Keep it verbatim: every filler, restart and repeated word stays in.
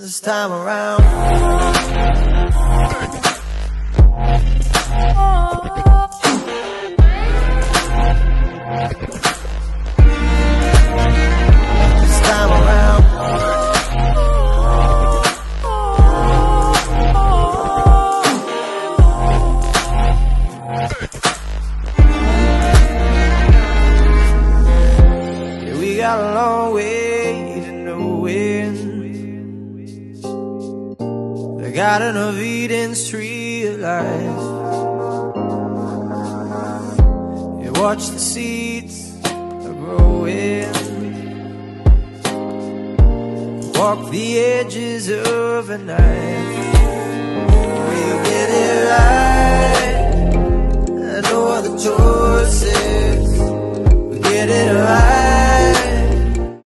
this time around. This time around. Yeah, we got a long way to nowhere. The Garden of Eden's tree of life. You watch the seeds growing, walk the edges of a knife. We get it right, I know the choices. We get it right.